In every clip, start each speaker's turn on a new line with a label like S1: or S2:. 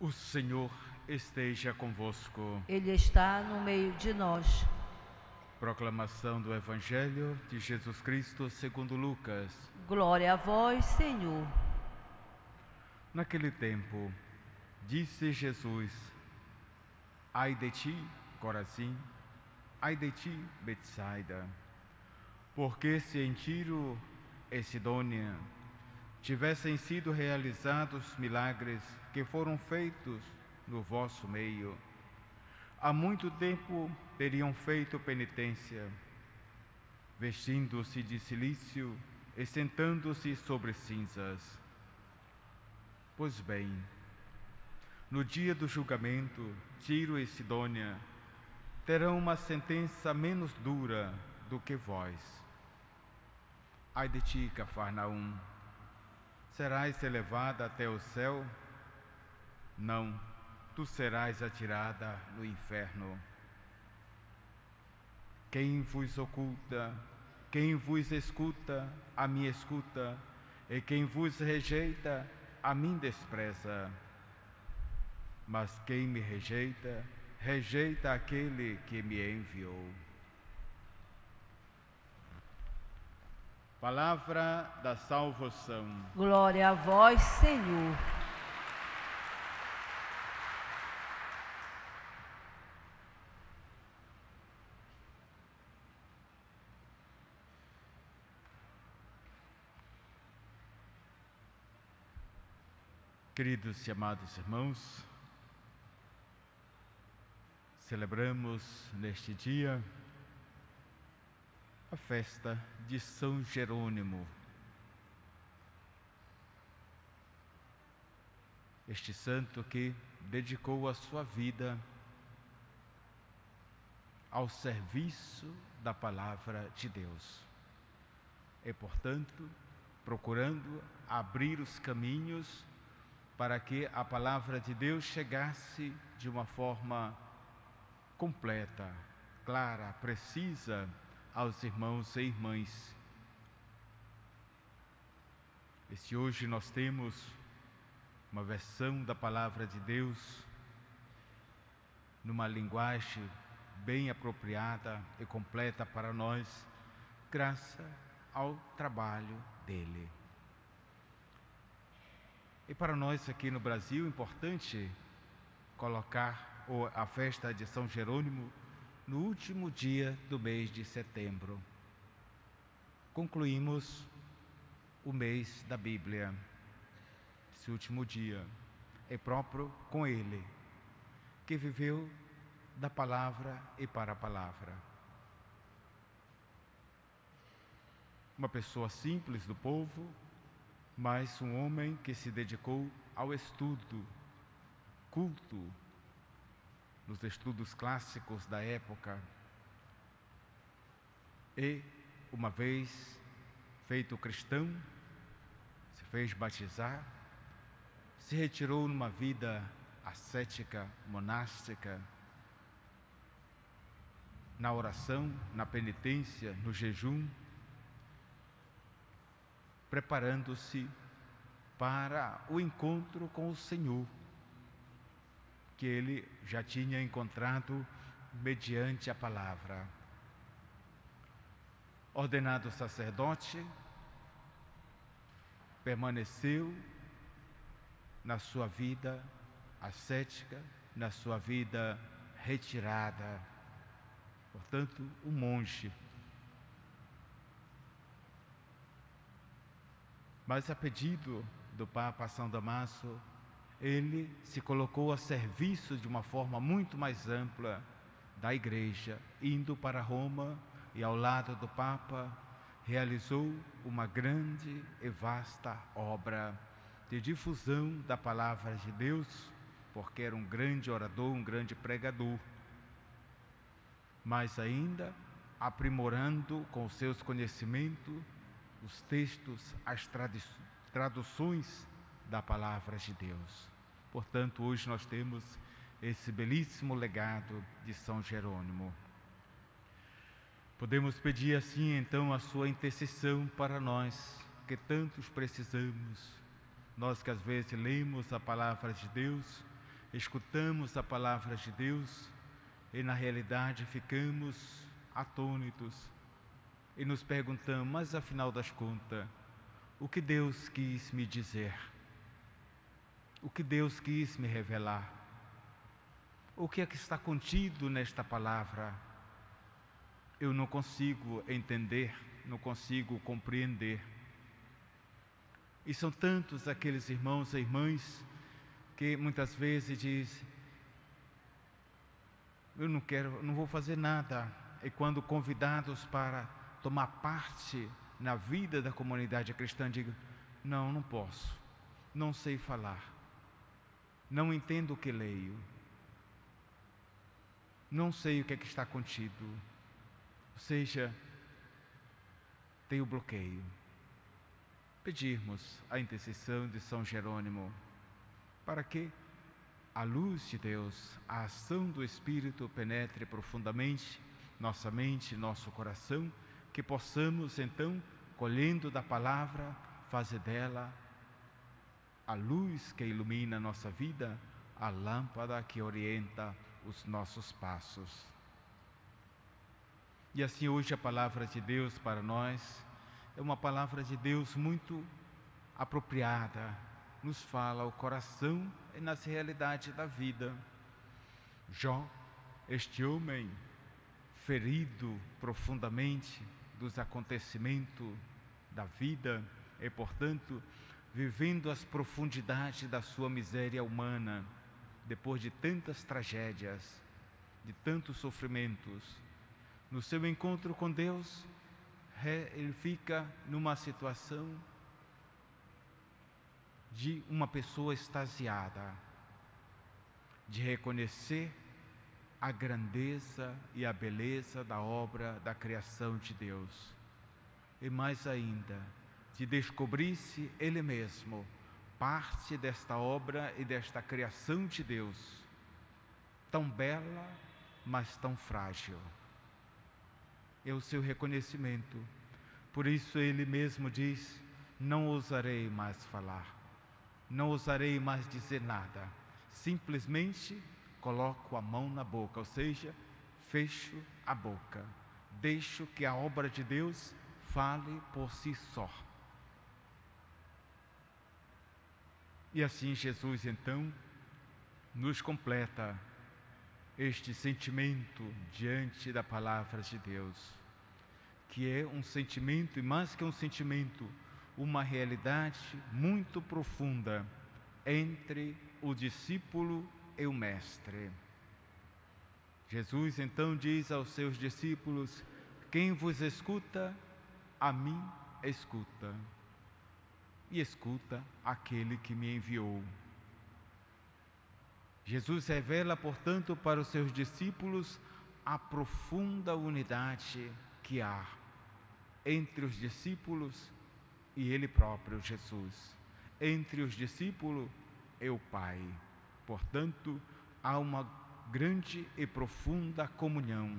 S1: O Senhor esteja convosco.
S2: Ele está no meio de nós.
S1: Proclamação do Evangelho de Jesus Cristo segundo Lucas.
S2: Glória a vós, Senhor.
S1: Naquele tempo, disse Jesus: Ai de ti, Corazim, ai de ti, Betsaida, porque se em Tiro e Sidônia tivessem sido realizados milagres que foram feitos no vosso meio, há muito tempo teriam feito penitência, vestindo-se de cilício e sentando-se sobre cinzas. Pois bem, no dia do julgamento, Tiro e Sidônia terão uma sentença menos dura do que vós. Ai de ti, Cafarnaum, serás elevada até o céu? Não, tu serás atirada no inferno. Quem vos oculta, quem vos escuta, a mim escuta, e quem vos rejeita, a mim despreza. Mas quem me rejeita, rejeita aquele que me enviou. Palavra da salvação.
S2: Glória a vós, Senhor.
S1: Queridos e amados irmãos, celebramos neste dia a festa de São Jerônimo. Este santo que dedicou a sua vida ao serviço da palavra de Deus. E, portanto, procurando abrir os caminhos para que a palavra de Deus chegasse de uma forma completa, clara, precisa aos irmãos e irmãs. E se hoje nós temos uma versão da palavra de Deus numa linguagem bem apropriada e completa para nós, graças ao trabalho dele. E para nós aqui no Brasil, é importante colocar a festa de São Jerônimo no último dia do mês de setembro. Concluímos o mês da Bíblia. Esse último dia é próprio com ele, que viveu da palavra e para a palavra. Uma pessoa simples do povo, mas um homem que se dedicou ao estudo, culto, nos estudos clássicos da época. E, uma vez feito cristão, se fez batizar, se retirou numa vida ascética, monástica, na oração, na penitência, no jejum, preparando-se para o encontro com o Senhor, que ele já tinha encontrado mediante a palavra. Ordenado sacerdote, permaneceu na sua vida ascética, na sua vida retirada, portanto, um monge. Mas a pedido do Papa São Damaso, ele se colocou a serviço de uma forma muito mais ampla da Igreja, indo para Roma e ao lado do Papa realizou uma grande e vasta obra de difusão da palavra de Deus, porque era um grande orador, um grande pregador, mas ainda aprimorando com os seus conhecimentos os textos, as traduções da palavra de Deus. Portanto, hoje nós temos esse belíssimo legado de São Jerônimo. Podemos pedir assim, então, a sua intercessão para nós, que tantos precisamos. Nós que às vezes lemos a palavra de Deus escutamos a palavra de Deus e na realidade ficamos atônitos e nos perguntamos, mas afinal das contas, o que Deus quis me dizer? O que Deus quis me revelar? O que é que está contido nesta palavra? Eu não consigo entender, não consigo compreender. E são tantos aqueles irmãos e irmãs que muitas vezes dizem, eu não vou fazer nada. E quando convidados para tomar parte na vida da comunidade cristã, digam, não posso, não sei falar, não entendo o que leio, não sei o que é que está contido. Ou seja, tem o bloqueio. Pedirmos a intercessão de São Jerônimo para que a luz de Deus, a ação do Espírito penetre profundamente nossa mente, nosso coração, que possamos então, colhendo da palavra, fazer dela a luz que ilumina a nossa vida, a lâmpada que orienta os nossos passos. E assim hoje a palavra de Deus para nós é uma palavra de Deus muito apropriada, nos fala ao coração e nas realidades da vida. Jó, este homem ferido profundamente dos acontecimentos da vida e, portanto, vivendo as profundidades da sua miséria humana, depois de tantas tragédias, de tantos sofrimentos, no seu encontro com Deus, ele fica numa situação de uma pessoa extasiada, de reconhecer a grandeza e a beleza da obra da criação de Deus. E mais ainda, de descobrir-se ele mesmo parte desta obra e desta criação de Deus, tão bela, mas tão frágil. É o seu reconhecimento. Por isso ele mesmo diz, não ousarei mais falar, não ousarei mais dizer nada, simplesmente coloco a mão na boca, ou seja, fecho a boca, deixo que a obra de Deus fale por si só. E assim Jesus então nos completa este sentimento diante da palavra de Deus, que é um sentimento, e mais que um sentimento, uma realidade muito profunda entre o discípulo e o mestre. Jesus então diz aos seus discípulos, quem vos escuta, a mim escuta, e escuta aquele que me enviou. Jesus revela, portanto, para os seus discípulos a profunda unidade que há entre os discípulos e Ele próprio, Jesus. Entre os discípulos e o Pai. Portanto, há uma grande e profunda comunhão.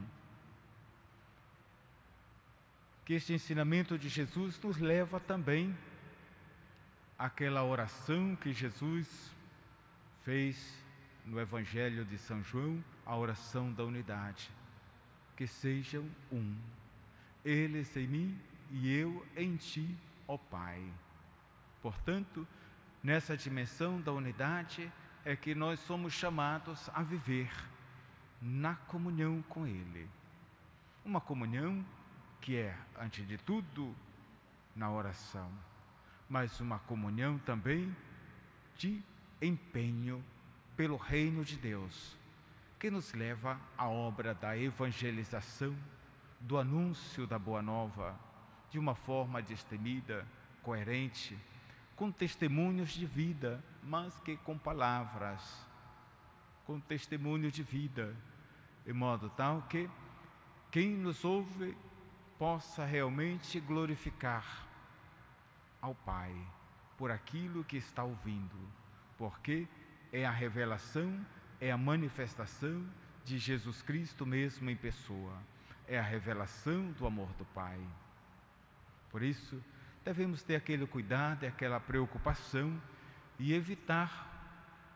S1: Que este ensinamento de Jesus nos leva também àquela oração que Jesus fez no Evangelho de São João, a oração da unidade. Que sejam um, eles em mim e eu em ti, ó Pai. Portanto, nessa dimensão da unidade é que nós somos chamados a viver na comunhão com Ele. Uma comunhão que é, antes de tudo, na oração, mas uma comunhão também de empenho pelo reino de Deus, que nos leva à obra da evangelização, do anúncio da Boa Nova, de uma forma destemida, coerente, com testemunhos de vida, mas que com palavras, com testemunho de vida, de modo tal que quem nos ouve possa realmente glorificar ao Pai por aquilo que está ouvindo, porque é a revelação, é a manifestação de Jesus Cristo mesmo em pessoa, é a revelação do amor do Pai. Por isso, devemos ter aquele cuidado e aquela preocupação e evitar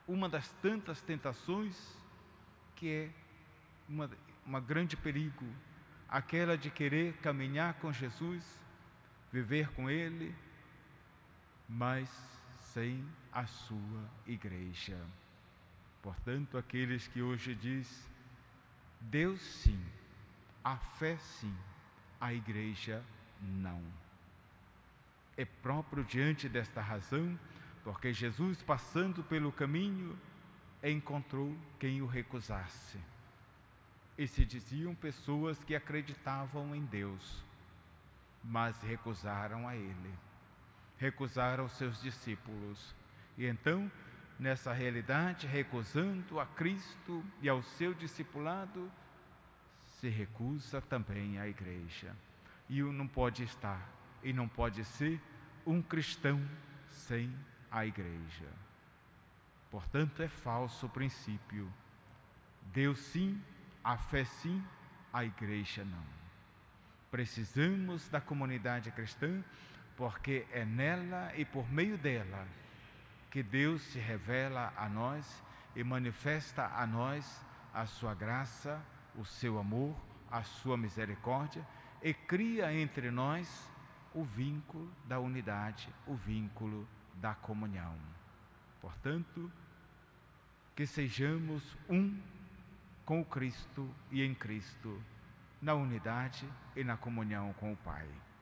S1: uma das tantas tentações que é uma grande perigo, aquela de querer caminhar com Jesus, viver com Ele, mas sem a sua igreja. Portanto, aqueles que hoje diz, Deus sim, a fé sim, a igreja não. É próprio diante desta razão, porque Jesus, passando pelo caminho, encontrou quem o recusasse. E se diziam pessoas que acreditavam em Deus, mas recusaram a Ele, recusaram seus discípulos. E então, nessa realidade, recusando a Cristo e ao seu discipulado, se recusa também a igreja. E não pode estar, e não pode ser um cristão sem a igreja. Portanto, é falso o princípio. Deus sim, a fé sim, a igreja não. Precisamos da comunidade cristã, porque é nela e por meio dela que Deus se revela a nós e manifesta a nós a sua graça, o seu amor, a sua misericórdia, e cria entre nós o vínculo da unidade, o vínculo da comunhão. Portanto, que sejamos um com o Cristo e em Cristo, na unidade e na comunhão com o Pai.